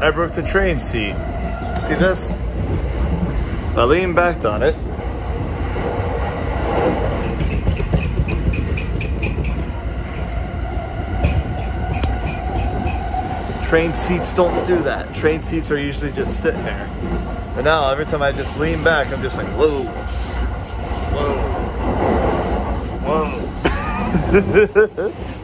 I broke the train seat. See this? I leaned back on it. Train seats don't do that. Train seats are usually just sitting there. But now, every time I just lean back, I'm just like, whoa. Whoa. Whoa.